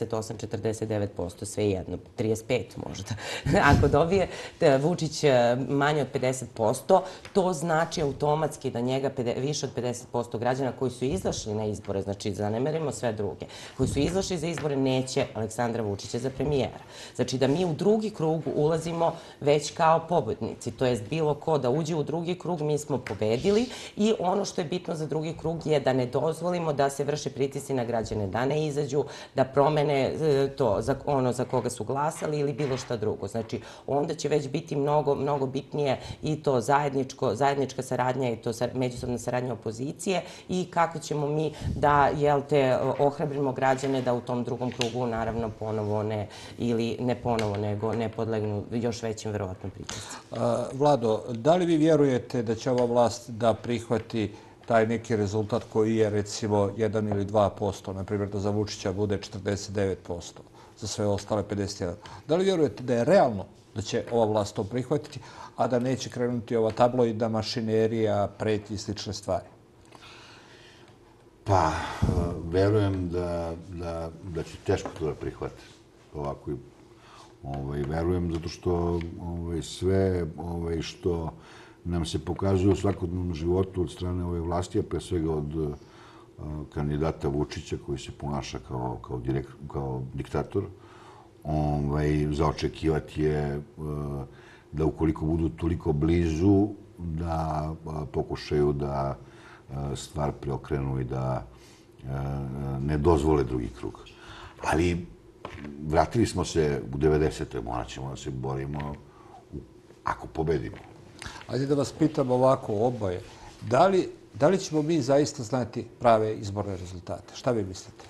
48-49%, sve jedno, 35 možda. Ako dobije Vučić manje od 50%, to znači automatski da njega više od 50% građana koji su izašli na izbore, znači zanemerimo sve druge, koji su izašli za izbore, neće Aleksandra Vučića za premijera. Znači da mi u drugi krug ulazimo već kao pobednici, to jest bilo ko da uđe u drugi krug, mi smo pobedili pobedili i ono što je bitno za drugi krug je da ne dozvolimo da se vrše pritisci na građane, da ne izađu, da promene to ono za koga su glasali ili bilo šta drugo. Znači, onda će već biti mnogo bitnije i to zajednička saradnja i to međusobna saradnja opozicije i kako ćemo mi da, ohrabrimo građane da u tom drugom krugu naravno ponovo ne ponovo, nego ne podlegnu još većim verovatno pritiscima.
Vlado, da li vi vjerujete da će ova vlast da prihvati taj neki rezultat koji je recimo 1 ili 2%, na primjer da za Vučića bude 49%, za sve ostale 51%. Da li vjerujete da je realno da će ova vlast to prihvatiti, a da neće krenuti ova tabloidna mašinerija, pretnje i slične stvari?
Pa, verujem da će teško to da prihvate. Ovako, verujem zato što sve što nam se pokazuje u svakodnevnom životu od strane ove vlasti, a pre svega od kandidata Vučića koji se ponaša kao diktator, za očekivati je da ukoliko budu toliko blizu, da pokušaju da stvar preokrenu i da ne dozvole drugi krug. Ali vratili smo se u 90. Morat ćemo da se borimo ako pobedimo.
Ajde da vas pitam ovako oboje. Da li ćemo mi zaista znati prave izborne rezultate? Šta vi mislite?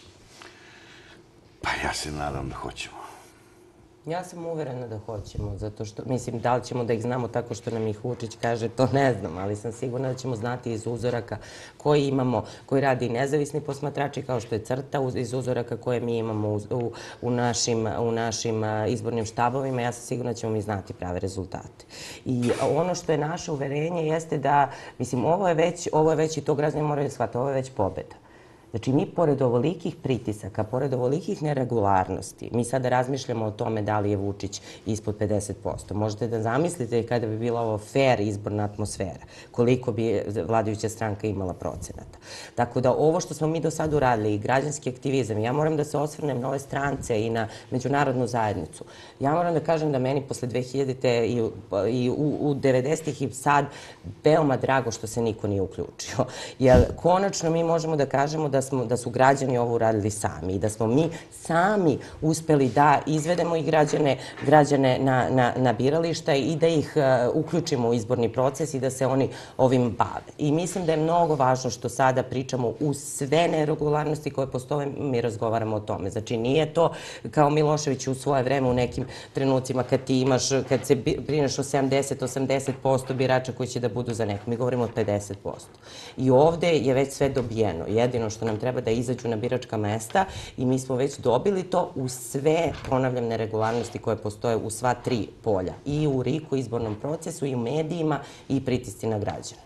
Pa ja se nadam da hoćemo.
Ja sam uverena da hoćemo, zato što, mislim, da li ćemo da ih znamo tako što nam ih Vučić kaže, to ne znam, ali sam sigurna da ćemo znati iz uzoraka koji imamo, koji radi nezavisni posmatrači, kao što je CRTA, iz uzoraka koje mi imamo u našim izbornim štabovima, ja sam sigurna da ćemo mi znati prave rezultate. I ono što je naše uverenje jeste da, mislim, ovo je već i to građani moraju shvatiti, ovo je već pobeda. Znači, mi pored ovolikih pritisaka, pored ovolikih neregularnosti, mi sada razmišljamo o tome da li je Vučić ispod 50%. Možete da zamislite kada bi bila ovo fair izborna atmosfera, koliko bi vladajuća stranka imala procenata. Tako da ovo što smo mi do sada uradili i građanski aktivizam, ja moram da se osvrnem na ove strance i na međunarodnu zajednicu. Ja moram da kažem da meni posle 2000-te i u 90-ih i sad veoma drago što se niko nije uključio. Jer konačno mi možemo da kažemo da su građani ovo uradili sami i da smo mi sami uspeli da izvedemo i građane na birališta i da ih uključimo u izborni proces i da se oni ovim bave. I mislim da je mnogo važno što sada pričamo u sve neregularnosti koje postoje, mi razgovaramo o tome. Znači, nije to kao Milošević u svoje vreme u nekim trenucima kad se brineš o 70-80% birača koji će da budu za neko. Mi govorimo o 50%. I ovde je već sve dobijeno. Jedino što nam treba da izađu na biračka mesta i mi smo već dobili to u sve, ponavljam, neregularnosti koje postoje u sva 3 polja. I u RIK-u, izbornom procesu, i u medijima, i pritisci na građane.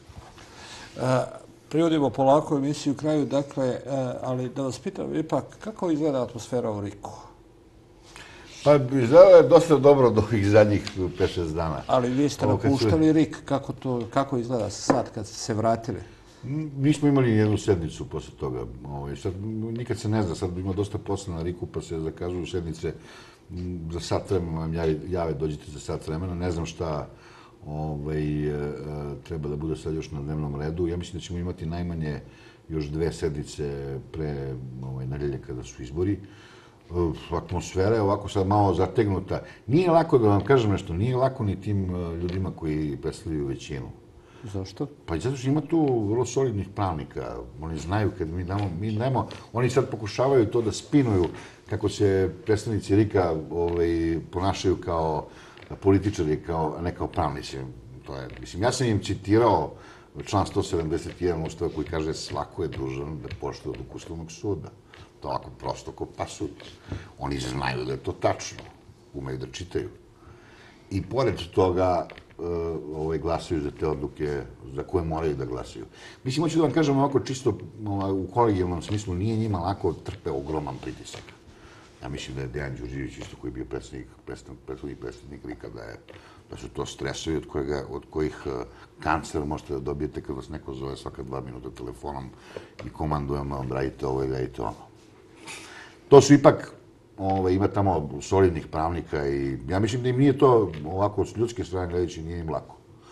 Privodimo polako emisiju kraju, dakle, ali da vas pitam ipak, kako izgleda atmosfera u RIK-u?
Pa izgledalo je dosta dobro do ovih zadnjih 5-6 dana.
Ali vi ste napuštali RIK, kako izgleda sad kad ste se vratili?
Nismo imali jednu sednicu posle toga. Nikad se ne zna, sad ima dosta posla na RIK-u, pa se zakazuju sednice za sat vremena, vam jave, dođite za sat vremena. Ne znam šta treba da bude sad još na dnevnom redu. Ja mislim da ćemo imati najmanje još 2 sednice pre nedelje kada su izbori. Atmosfera je ovako sad malo zategnuta. Nije lako, da vam kažem nešto, nije lako ni tim ljudima koji predstavljaju većinu.
Zašto?
Pa zato što ima tu vrlo solidnih pravnika. Oni znaju kad mi damo, oni sad pokušavaju to da spinuju kako se predstavnici RIK-a ponašaju kao političari, a ne kao pravnici. Mislim, ja sam im citirao član 171 Ustava koji kaže svako je dužan da poštuje odluku Ustavnog suda. To ovako prosto ko pasulj. Oni znaju da je to tačno. Umeju da čitaju. I pored toga glasaju za te odluke za koje moraju da glasaju. Mislim, hoću da vam kažem ovako čisto u kolegijalnom smislu, nije njima lako trpe ogroman pritisak. Ja mislim da je Dejan Đurđević, isto koji je bio prethodni predsjednik RIK-a, da su to stresovi od kojih kancer možete da dobijete kad vas neko zove svaka 2 minuta telefonom i komanduje vam radite ovo i radite ono. To su ipak, ima tamo solidnih pravnika i ja mislim da im nije to ovako s ljudske strane gledajući nije im lako.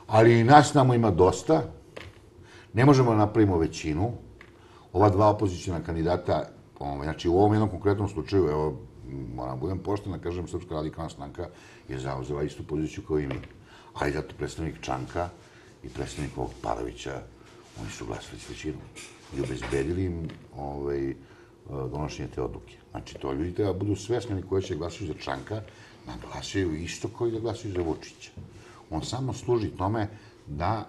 Ali i nas tamo ima dosta. Ne možemo da napravimo većinu. Ova dva opozicijna kandidata, znači u ovom jednom konkretnom slučaju, evo, moram budem pošten da kažem, Srpska radikalna stranka je zauzela istu poziciju kao i mi. Ali zato predstavnik Čanka i predstavnik ovog Parovića, oni su glasali s većinom i obezbedili im donošenje te odluke. Znači, to ljudi treba budu svesni koji će glasati za Čanka, da glasaju isto koji da glasaju za Vučića. On samo služi tome da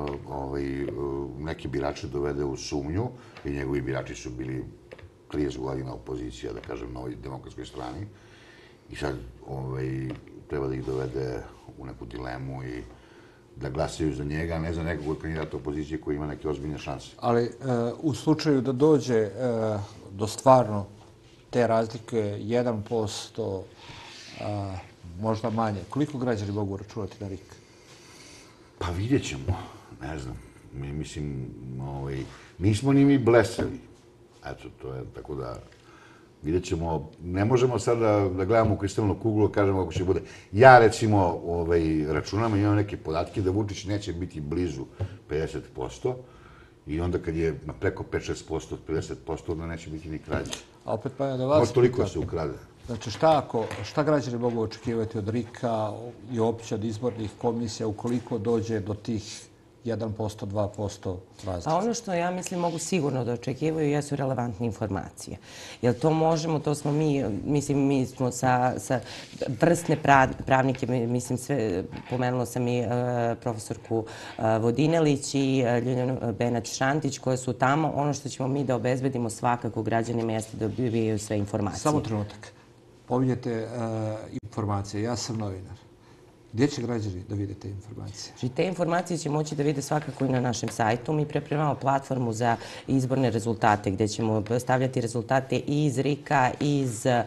neke birače dovede u sumnju, i njegovi birači su bili 30 godina opozicija, da kažem, na ovoj demokratskoj strani, i sad treba da ih dovede u neku dilemu i da glasaju za njega, a ne za nekog od kandidata opozicije koji ima neke ozbiljne šanse.
Ali u slučaju da dođe do stvarno te razlike 1%, možda manje, koliko građani mogu računati na RIK?
Pa vidjet ćemo, ne znam. Mislim, nismo ni mi blesavi. Eto, to je tako da vidjet ćemo. Ne možemo sad da gledamo u kristalnu kuglu i kažemo kako će bude. Ja, recimo, računam i imam neke podatke da Vučić neće biti blizu 50%, i onda kad je na preko 5-6% od 50%, onda neće biti ni krađe.
A opet pa da vas...
Možda toliko se ukrade.
Znači, šta građani mogu očekivati od RIK-a i uopće od izbornih komisija ukoliko dođe do tih 1%, 2% razlika?
A ono što ja mislim mogu sigurno da očekivaju jesu relevantne informacije. Jer to možemo, to smo mi, mislim, mi smo sa vrsne pravnike, mislim, sve, pomenula sam i profesorku Vodinelić i Ljiljanu Benać-Šantić, koje su tamo. Ono što ćemo mi da obezbedimo svakako građanima jeste da dobijaju sve informacije.
Samo trenutak. Pominjete informacije. Ja sam novinar. Gdje će građani da vide te informacije?
Znači, te informacije će moći da vide svakako i na našem sajtu. Mi pripremamo platformu za izborne rezultate gdje ćemo stavljati rezultate i iz RIK-a i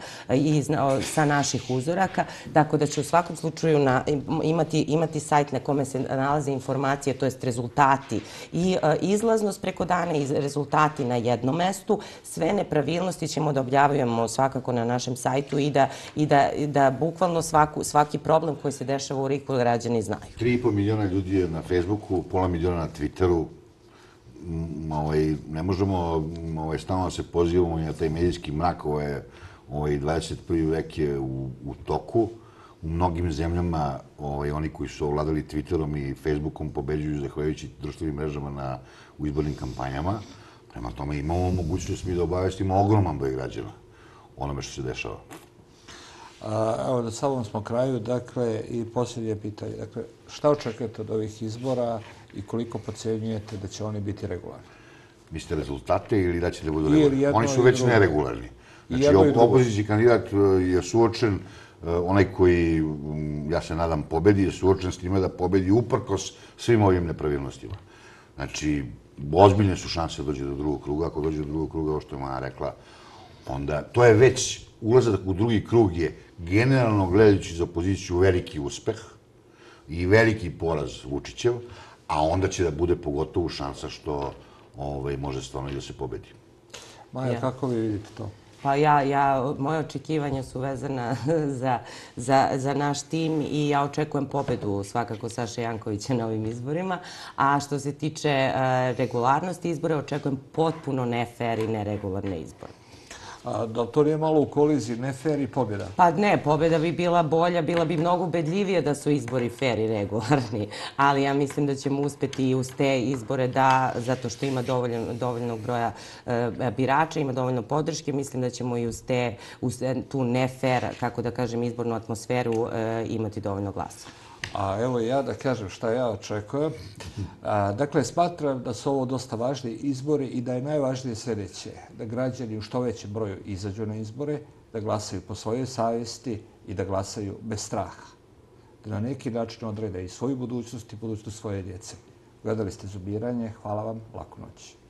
sa naših uzoraka. Tako da će u svakom slučaju imati sajt na kome se nalaze informacije, to jest rezultati i izlaznost preko dana i rezultati na jednom mestu. Sve nepravilnosti ćemo da objavljujemo svakako na našem sajtu i da bukvalno svaki problem koji se dešava u RIK-u građani znaju.
3,5 miliona ljudi je na Facebooku, pola miliona na Twitteru. Ne možemo stalno da se pozivamo na taj medijski mrak. 21. vek je u toku. U mnogim zemljama oni koji su ovladali Twitterom i Facebookom pobeđuju zahvaljujući društvenim mrežama u izbornim kampanjama. Prema tome imamo mogućnost mi da obavestimo ogroman broj građana onome što se dešava.
Evo, na samom smo kraju, dakle, i posljednje pitanje. Dakle, šta očekujete od ovih izbora i koliko procjenjujete da će oni biti regularni?
Mislite rezultate ili da će da budu regularni? Oni su već neregularni. Znači, opozicijski kandidat je suočen, onaj koji, ja se nadam, pobedi, je suočen s time da pobedi uprkos svim ovim nepravilnostima. Znači, ozbiljne su šanse da dođe do drugog kruga. Ako dođe do drugog kruga, ovo što je Maja rekla, onda to je već ulazak u drugi krug je generalno gledajući za opoziciju veliki uspeh i veliki poraz Vučićev, a onda će da bude pogotovo šansa što može stvarno i da se pobedi.
Maja, kako vi vidite to?
Pa moje očekivanja su vezana za naš tim i ja očekujem pobedu svakako Saše Jankovića na ovim izborima. A što se tiče regularnosti izbora, očekujem potpuno nefer i neregularne izbore.
Da to nije malo u koliziji, ne fer i pobjeda?
Pa ne, pobjeda bi bila bolja, bila bi mnogo ubedljivije da su izbori fer i regularni. Ali ja mislim da ćemo uspeti i uz te izbore zato što ima dovoljnog broja birača, ima dovoljno podrške, mislim da ćemo i uz tu nefer, kako da kažem, izbornu atmosferu imati dovoljno glasa.
A evo ja da kažem šta ja očekujem. Dakle, smatram da su ovo dosta važni izbori i da je najvažnije sljedeće, da građani u što većem broju izađu na izbore, da glasaju po svojoj savjesti i da glasaju bez straha. Da na neki način odrede i svoju budućnost i budućnost svoje djece. Gledali ste Zubiranje, hvala vam, laku noć.